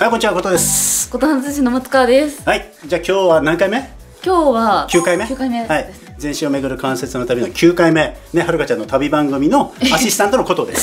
はい、こんにちは、ことです。 ことはずしの松川です。 はい、じゃあ今日は何回目？ 今日は 9回目。 9回目はい、全身を巡る関節の旅の9回目ね、はるかちゃんの旅番組のアシスタントのことです。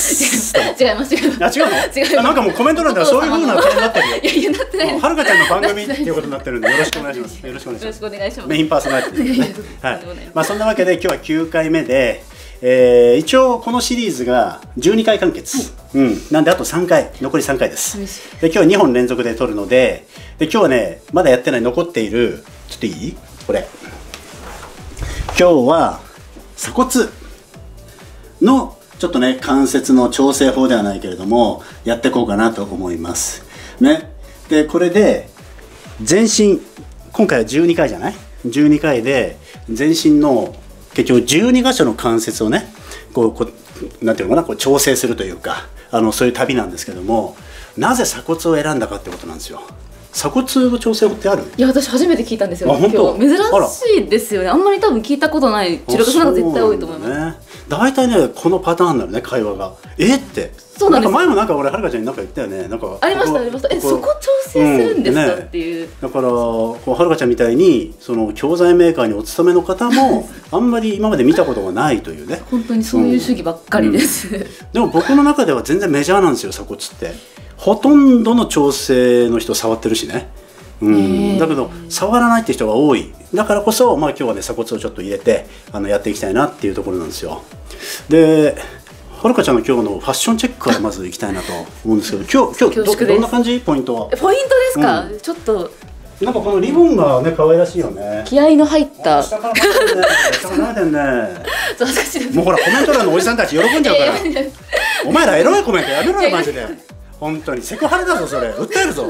違います。違います。 あ、違うの？違う。なんかもうコメント欄ではそういう風な感じになってるよ。 いやなってない。 はるかちゃんの番組っていうことになってるんで、よろしくお願いします。よろしくお願いします。 よろしくお願いします。 メインパーソナリティですね。はい。まあそんなわけで今日は9回目で。一応このシリーズが12回完結、なんであと3回残り3回です。で今日は2本連続で撮るので、今日はねまだやってない残っている、ちょっといい？これ今日は鎖骨のちょっとね関節の調整法ではないけれどもやっていこうかなと思いますね。でこれで全身、今回は12回じゃない？12回で全身の結局12箇所の関節をねなんていうのかな、調整するというか、そういう旅なんですけども、なぜ鎖骨を選んだかってことなんですよ。鎖骨の調整法ってある？いや、私初めて聞いたんですよ。 今日珍しいですよね。あんまり多分聞いたことない治療家さんが絶対多いと思います。 大体ねこのパターンなのね、会話が。ってそうなんです。 前もなんか俺はるかちゃんに何か言ったよね。なんかありましたありました。そこ調整するんですかっていう。 だからはるかちゃんみたいにその教材メーカーにお勤めの方もあんまり今まで見たことがないというね。 本当にそういう主義ばっかりです。 でも僕の中では全然メジャーなんですよ、鎖骨って。ほとんどの調整の人触ってるしね。だけど触らないって人が多い。だからこそ、まあ、今日はね鎖骨をちょっと入れてやっていきたいなっていうところなんですよ。ではるかちゃんの今日のファッションチェックからまずいきたいなと思うんですけど、今日どんな感じ？ポイントは。 ポイントですか？ちょっとなんかこのリボンがね可愛らしいよね。 気合の入った。 下から撫でてんね。もうほらコメント欄のおじさんたち喜んじゃうから。お前らエロいコメントやめろよマジで。本当にセクハラだぞそれ。訴えるぞ。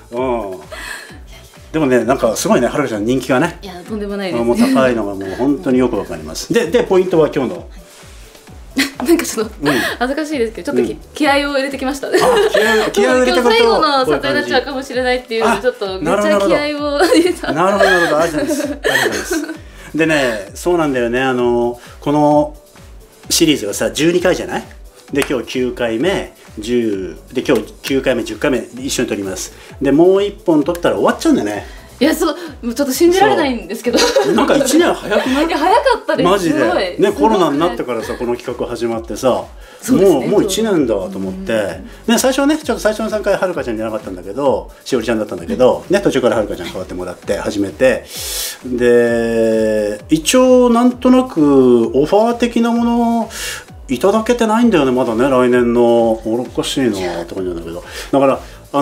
でもね、なんかすごいね、はるかちゃん人気がね。 いや、とんでもないです。 もう高いのがもう本当によくわかります。でポイントは今日の。 なんかちょっと恥ずかしいですけど、ちょっと気合を入れてきました。 気合を入れてくると最後の撮影になっちゃうかもしれないっていう、ちょっとめっちゃ気合を入れた。 なるほどなるほど、ありがとうございます。でね、そうなんだよね、このシリーズがさ12回じゃない？で今日9回目10で今日9回目10回目一緒に撮ります。でもう1本撮ったら終わっちゃうんだよね。 いや、そう、ちょっと信じられないんですけど。 なんか1年早くない？ いや、早かったです。 マジで。ね、コロナになってからさ、この企画始まってさ、もう1年だと思って、ね、最初はね、ちょっと最初の3回はるかちゃんじゃなかったんだけど、しおりちゃんだったんだけど、ね、途中からはるかちゃん変わってもらって始めて、で、一応なんとなくオファー的なものをいただけてないんだよね、まだね、来年の。おかしいなって感じなんだけど。だから、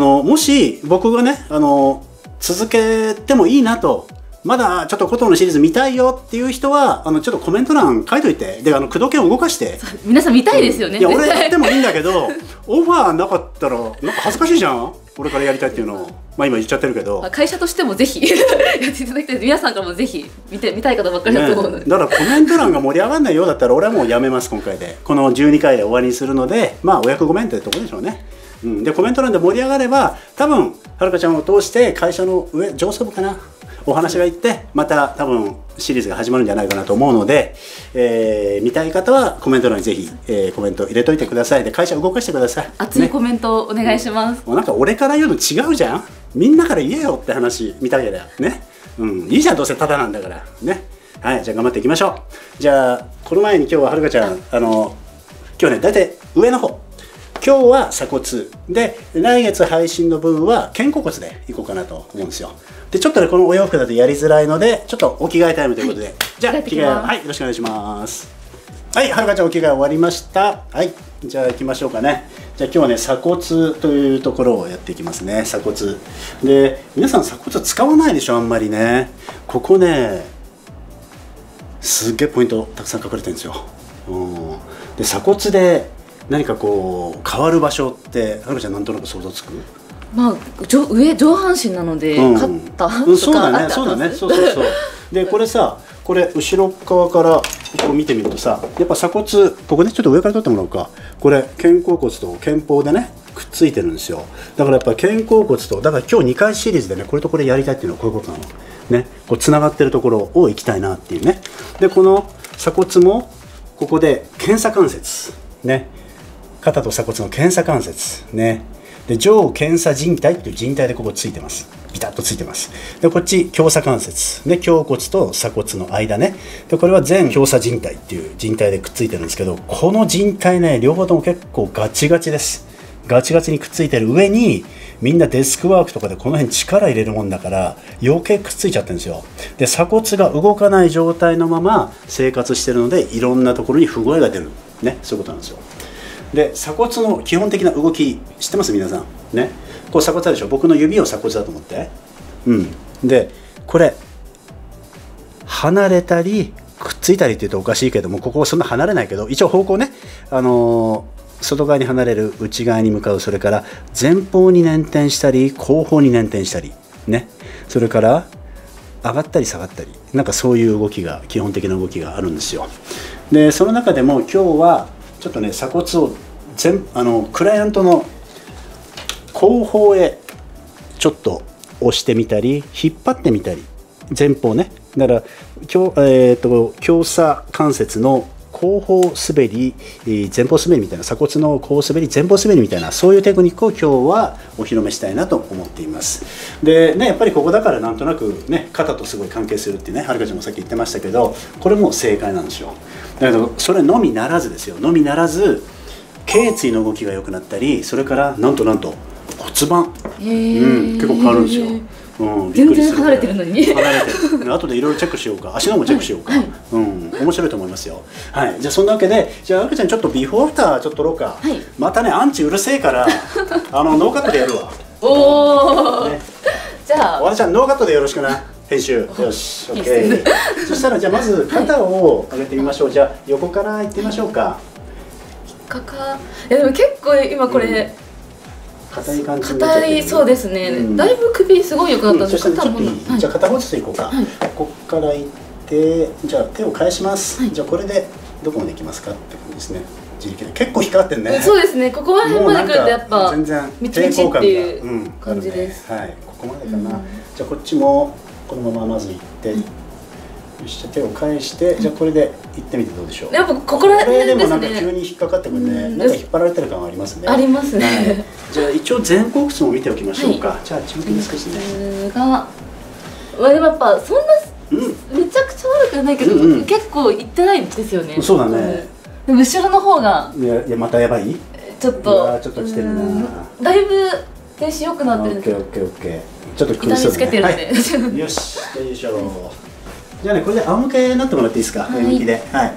もし僕がね、続けてもいいなと、まだちょっと琴のシリーズ見たいよっていう人はちょっとコメント欄書いといて、で駆動券を動かして。 皆さん見たいですよね。 いや俺やってもいいんだけどオファーなかったらなんか恥ずかしいじゃん、俺からやりたいっていうのを。まあ今言っちゃってるけど、 会社としてもぜひやっていただきたい。皆さんからもぜひ見たい方ばっかりだと思うので、 だからコメント欄が盛り上がらないようだったら俺はもうやめます、今回で。この12回で終わりにするので、まあお役御免ってとこでしょうね。でコメント欄で盛り上がれば多分はるかちゃんを通して会社の上層部かな、お話がいってまた多分シリーズが始まるんじゃないかなと思うので、見たい方はコメント欄にぜひ、コメント入れといてください。で会社動かしてください。 熱いコメントお願いします。 なんか俺から言うの違うじゃん、みんなから言えよって話みたいだよね。いいじゃん、どうせタダなんだからね。はい、じゃあ頑張っていきましょう。じゃあこの前に今日ははるかちゃん今日ね大体上の方、今日は鎖骨で、来月配信の分は肩甲骨でいこうかなと思うんですよ。でちょっとねこのお洋服だとやりづらいのでちょっとお着替えタイムということで、じゃあ着替え、はい、よろしくお願いします。はい、はるかちゃんお着替え終わりました。はい、じゃあ行きましょうかね。じゃあ今日はね鎖骨というところをやっていきますね。鎖骨で皆さん鎖骨使わないでしょあんまりね。ここねすっげえポイントたくさん書かれてるんですよ。で鎖骨で何かこう変わる場所ってはるかちゃんなんとなく想像つく？ まあ上半身なので、肩とかそうだね、そうだね、そうでこれさ、これ後ろ側からこう見てみるとさ、やっぱ鎖骨ここね、ちょっと上から取ってもらおうか。これ肩甲骨と肩峰でねくっついてるんですよ。だからやっぱ肩甲骨と、だから今日2回シリーズでねこれとこれやりたいっていうのはこういうことなのね。こうつながってるところを行きたいなっていうね。でこの鎖骨もここで検査関節ね、肩と鎖骨の検査関節ね。 で上検査靭帯っていう靭帯でここついてます。ビタッとついてます。でこっち狭鎖関節で胸骨と鎖骨の間ね。でこれは前狭鎖靭帯っていう靭帯でくっついてるんですけど、この靭帯ね両方とも結構ガチガチです。ガチガチにくっついてる上に、みんなデスクワークとかでこの辺力入れるもんだから余計くっついちゃってるんですよ。で鎖骨が動かない状態のまま生活してるので、いろんなところに不具合が出るね、そういうことなんですよ。で鎖骨の基本的な動き知ってます皆さんね。こう鎖骨あるでしょ。僕の指を鎖骨だと思って、でこれ離れたりくっついたりって言うとおかしいけども、ここそんな離れないけど、一応方向ね、外側に離れる、内側に向かう、それから前方に捻転したり後方に捻転したりね、それから上がったり下がったり、なんかそういう動きが、基本的な動きがあるんですよ。でその中でも今日はちょっとね鎖骨をクライアントの後方へちょっと押してみたり引っ張ってみたり、前方ね、だから狭鎖関節の後方滑り、前方滑りみたいな、鎖骨の後滑り前方滑りみたいな、そういうテクニックを今日はお披露目したいなと思っています。でね、やっぱりここだからなんとなくね肩とすごい関係するってね、はるかちゃんもさっき言ってましたけど、これも正解なんですよ。だけどそれのみならずですよ、のみならず頸椎の動きが良くなったり、それからなんと骨盤、結構変わるんですよ。 全然離れてるのに離れてる。後でいろいろチェックしようか、足の方もチェックしようか、面白いと思いますよ。はい、じゃあそんなわけで、じゃあ赤ちゃんちょっとビフォーアフターちょっと撮ろうか。またねアンチうるせえからノーカットでやるわ。 おお、じゃあおばちゃんノーカットでよろしくな、編集。よし、OK。そしたらじゃあまず肩を上げてみましょう。じゃあ横からいってみましょうか。 いやでも結構今これ硬い感じに硬い、そうですね、だいぶ首すごい良くなったんですけど、 じゃあ片方ずついこうか。ここからいって、じゃあ手を返します。じゃあこれでどこまでいきますかって感じですね。結構引っかかってんね。 そうですね、ここら辺まで来るとやっぱ全然みちみちっていう感じです。 はい、ここまでかな。じゃあこっちもこのまままずいって、よし、じゃあ手を返して、じゃあこれで行ってみてどうでしょう。 やっぱここら辺ですね。 これでもなんか急に引っかかってくるね。なんか引っ張られてる感はありますね。 ありますね。 じゃあ一応前後屈も見ておきましょうか。じゃあ中筋少しね。 でもやっぱそんなめちゃくちゃ悪くないけど、結構いってないんですよね。 そうだね。 でも後ろの方がいやまたやばい。 ちょっと来てるな。 だいぶ停止良くなってるんです。 オッケー。ちょっと痛みつけてるんで。 よし、よいしょ。じゃあね、これで仰向けになってもらっていいですか。上向きで。はい。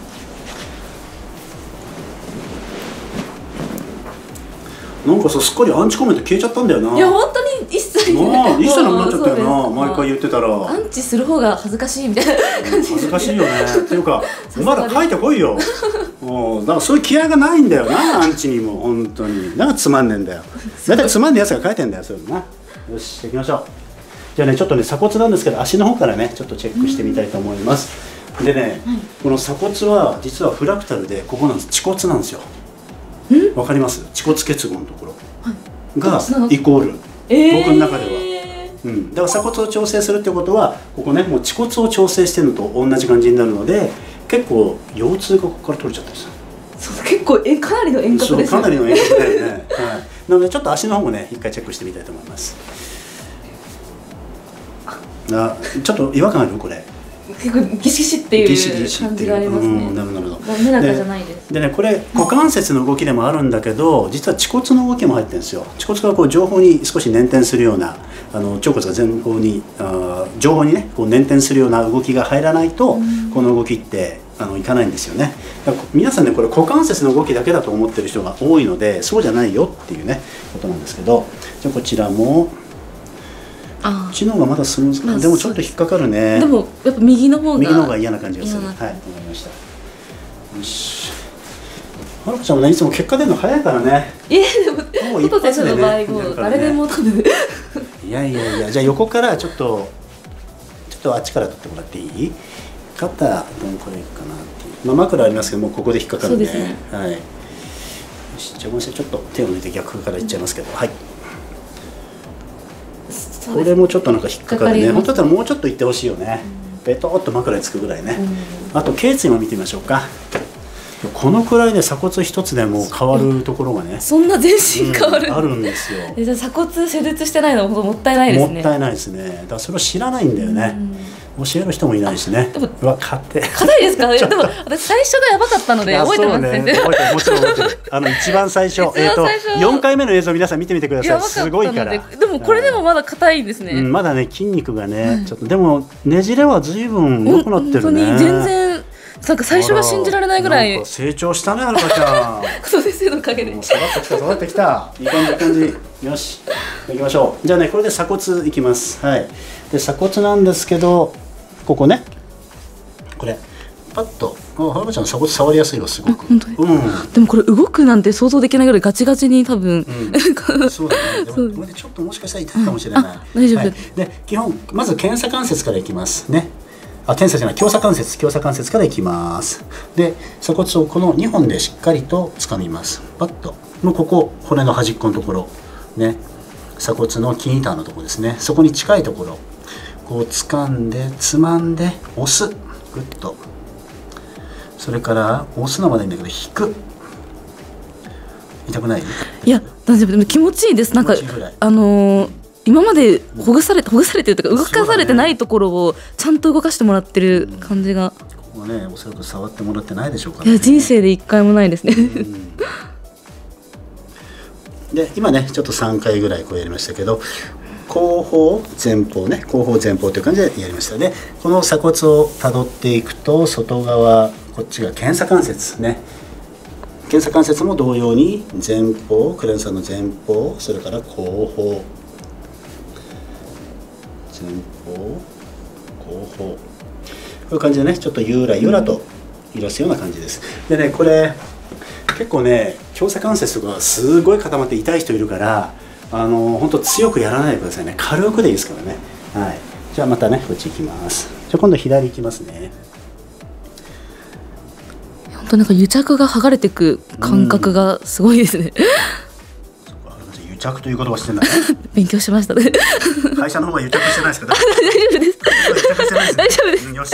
なんかさ、すっかりアンチコメント消えちゃったんだよな。 いや本当に一切なくなっちゃったよな。毎回言ってたらアンチする方が恥ずかしいみたいな感じ。 恥ずかしいよね。っていうかまだ書いてこいよ。だからそういう気合がないんだよな、アンチにも。本当になんかつまんねえんだよ。だいたいつまんねえやつが書いてんだよ、そういうのな。よし、行きましょう。じゃあね、ちょっとね鎖骨なんですけど、足の方からねちょっとチェックしてみたいと思います。でね、この鎖骨は実はフラクタルでここなんです。恥骨なんですよ。わかります？恥骨結合のところがイコール、僕の中では、だから鎖骨を調整するってことは、ここねもう恥骨を調整してるのと同じ感じになるので、結構腰痛がここから取れちゃったりする。 そう、結構かなりの遠隔ですよ。かなりの遠隔だよね。はい。なのでちょっと足の方もね一回チェックしてみたいと思います。ちょっと違和感ある？これ結構ギシギシっていう感じがありますね。 なるほど。 滑らかじゃないです。 でね、これ股関節の動きでもあるんだけど、実は恥骨の動きも入ってるんですよ。恥骨がこう上方に少し捻転するような、腸骨が前方に上方にねこう捻転するような動きが入らないと、この動きっていかないんですよね。だから皆さんね、これ股関節の動きだけだと思ってる人が多いので、そうじゃないよっていうねことなんですけど、じゃあこちらも。こっちの方がまだスムーズかな。でもちょっと引っかかるね。 でもやっぱ右の方が嫌な感じがする。はい、わかりました。よし。はるかちゃんもね、いつも結果出るの早いからね。 でもトト先生の場合も誰でも多分。 いや、じゃあ横からちょっとあっちから取ってもらっていい？肩どのくらいいくかなっていう。枕ありますけども、ここで引っかかるね。はい。よし、じゃあごめんなさい、ちょっと手を抜いて逆からいっちゃいますけど、はい。これもちょっとなんか引っかかるね。本当だったらもうちょっといってほしいよね。ベトっと枕につくぐらいね。あと頸椎も見てみましょうか。 このくらいね鎖骨一つでも変わるところがね、 そんな全身変わる、 あるんですよ。 じゃあ鎖骨施術してないのもったいないですね。 もったいないですね。だからそれを知らないんだよね。教える人もいないしね。 でもうわ硬いですか。でも私最初がやばかったので覚えてます、先生。 覚えてる、もちろん覚えてる。一番最初4回目の映像皆さん見てみてください。すごいから。 でもこれでもまだ硬いんですね。 まだね筋肉がねちょっとでもねじれは随分良くなってるね。 本当に全然なんか最初が信じられないぐらい成長したね、はるかちゃん。 そう先生のおかげで。 育ってきた育ってきた。いい感じいい感じ。よし行きましょう。じゃあねこれで鎖骨いきます。はい。で鎖骨なんですけどここねこれパッとはるかちゃん鎖骨触りやすいわすごく。 本当に。でもこれ動くなんて想像できないぐらいガチガチに多分。 そうだね。でもこれでちょっともしかしたら痛いかもしれない。 大丈夫。 で基本まず検査関節からいきますね。検査じゃない狭鎖関節からいきます。で鎖骨をこの2本でしっかりと掴みます。パッともうここ骨の端っこのところね鎖骨の筋板のところですね。そこに近いところこう掴んでつまんで押すグッと。それから押すのまでいいんだけど引く。痛くない？ いや大丈夫。でも気持ちいいです。なんか今までほぐされてるというか動かされてないところをちゃんと動かしてもらってる感じが。 ここねおそらく触ってもらってないでしょうかね。 いや人生で1回もないですね。 で今ねちょっと3回ぐらいこうやりましたけど後方前方ね後方前方という感じでやりましたね。この鎖骨をたどっていくと外側こっちが検査関節ね。検査関節も同様に前方クレンサーの前方それから後方前方後方こういう感じでねちょっとゆらゆらと揺らすような感じです。でねこれ結構ね狭鎖関節がすごい固まって痛い人いるから本当強くやらないでくださいね。軽くでいいですからね。はい。じゃあまたねこっち行きます。じゃあ今度左行きますね。 本当なんか癒着が剥がれていく感覚がすごいですね。 癒着という言葉してんだね。 勉強しましたね。 会社の方は癒着してないですか？大丈夫です。大丈夫です。 よし。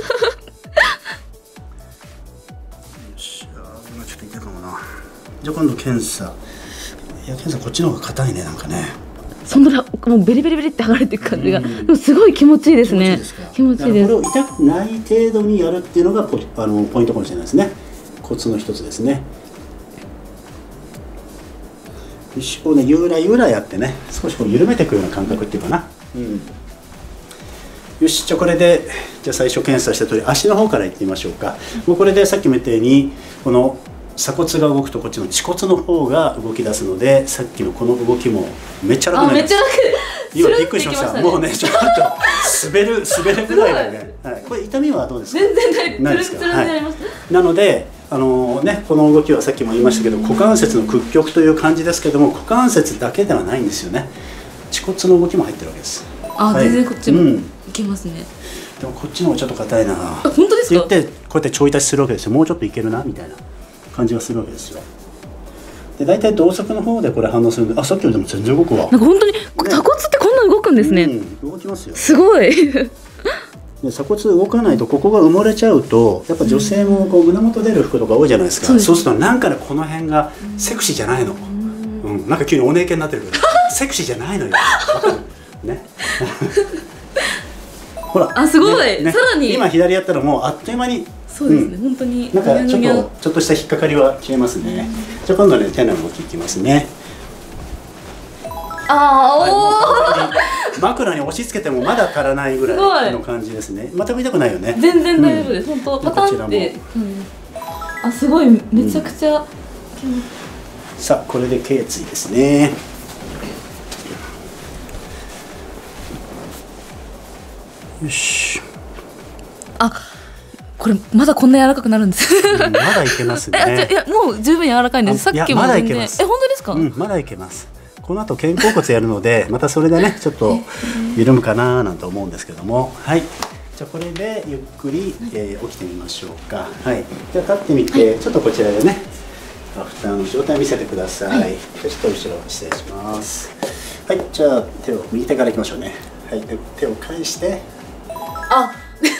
今ちょっと痛いかもな。じゃあ今度検査。いや検査こっちの方が硬いねなんかね。 そんなもうベリベリベリって剥がれていく感じが、でもすごい気持ちいいですね。気持ちいいです。 これを痛くない程度にやるっていうのがポイントかもしれないですね。コツの一つですね。こうねゆらゆらやってね少しこう緩めていくような感覚っていうかな。よしじゃあこれでじゃあ最初検査した通り足の方からいってみましょうか。もうこれでさっきも言ったようにこの鎖骨が動くとこっちの恥骨の方が動き出すのでさっきのこの動きもめっちゃ楽になります。今びっくりしました。もうねちょっと滑るぐらいだね。はい、これ痛みはどうですか？ 全然ないですか？はい。なのでこの動きはさっきも言いましたけど股関節の屈曲という感じですけども股関節だけではないんですよね。恥骨の動きも入ってるわけです。 全然こっちもいけますね。 でもこっちの方がちょっと硬いな。 本当ですか？ って言ってこうやってちょい足しするわけですよ。もうちょっといけるなみたいな感じがするわけですよ。で大体同側の方でこれ反応するんで、さっきよりでも全然動くわ。 なんか本当に鎖骨ってこんな動くんですね。 動きますよ。 すごい。 で鎖骨動かないとここが埋もれちゃうとやっぱ女性もこう胸元出る服とか多いじゃないですか。そうするとなんかねこの辺がセクシーじゃないの。なんか急にお姉系になってるけどセクシーじゃないのよ。ね。ほら。 すごい。さらに今左やったらもうあっという間に。 そうですね。本当に。 なんかちょっとした引っかかりは消えますね。じゃあ今度ね手の動きいきますね。枕に押し付けてもまだ足らないぐらいの感じですね。全く痛くないよね。 全然大丈夫です。本当パタンって。すごいめちゃくちゃ。 さあこれで頸椎ですね。よし。 これまだこんな柔らかくなるんです。 まだいけますね。 いやもう十分柔らかいんです。さっきもまだいけます。 本当ですか？ まだいけます。この後肩甲骨やるのでまたそれでねちょっと緩むかななんて思うんですけども、はい。じゃあこれでゆっくり、起きてみましょうか。はい。じゃあ立ってみて、ちょっとこちらでねアフターの状態見せてください。ちょっと後ろ失礼します。はい。じゃあ手を右手からいきましょうね。はい。手を返して。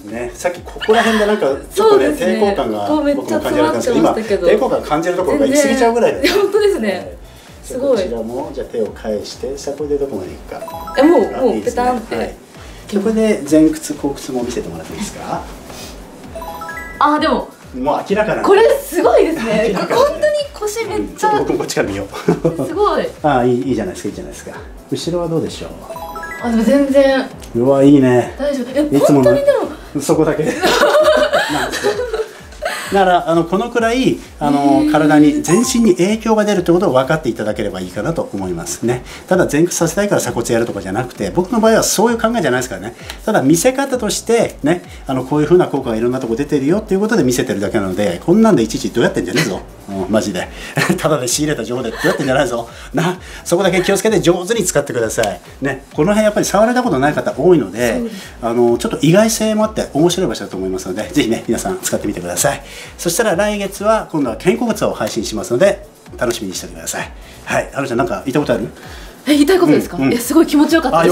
ね、さっきここら辺でなんかちょっとね抵抗感が僕も感じられたんですけど、今抵抗感感じるところが行き過ぎちゃうぐらいですね。 本当ですね。すごい。 こちらもじゃあ手を返して、さあこれでどこまでいくか。 もうペタンって。 これで前屈後屈も見せてもらっていいですか。 でももう明らかな。 これすごいですね。本当に腰めっちゃ。 僕もこっちから見よう。 すごい。 いいじゃないですか、いいじゃないですか。後ろはどうでしょう。 でも全然。 うわ、いいね。 大丈夫。本当にでも。 そこだけ。なんですよ。だからこのくらい体に全身に影響が出るということを分かっていただければいいかなと思いますね。ただ前屈させたいから鎖骨やるとかじゃなくて、僕の場合はそういう考えじゃないですからね。ただ見せ方としてね、こういう風な効果がいろんなとこ出てるよっていうことで見せてるだけなので、こんなんでいちいちどうやってんじゃねえぞ、マジでただで仕入れた情報でどうやってんじゃないぞな。そこだけ気をつけて上手に使ってくださいね。この辺やっぱり触られたことない方多いので、ちょっと意外性もあって面白い場所だと思いますので、ぜひね皆さん使ってみてください。そしたら来月は今度は肩甲骨を配信しますので楽しみにしておいてください。はい、はるちゃんなんか言いたことある？ 言いたいことですか？すごい気持ちよかったです。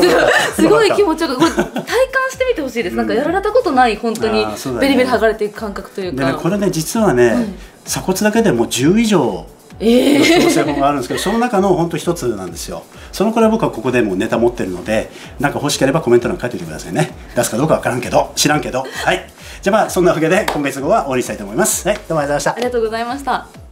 すごい気持ちよかった。これ体感してみてほしいです。なんかやられたことない本当にベリベリ剥がれていく感覚というか。 でね、これね実はね、鎖骨だけでも10以上調整法があるんですけど、その中の本当一つなんですよ。そのくらい僕はここでもうネタ持ってるので、なんか欲しければコメント欄書いておいてくださいね。出すかどうかわからんけど、知らんけど。はい。じゃあそんなわけで今月号は終わりにしたいと思います。はい、どうもありがとうございました。 ありがとうございました。